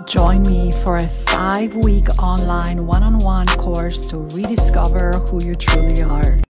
Join me for a 5-week online one-on-one course to rediscover who you truly are.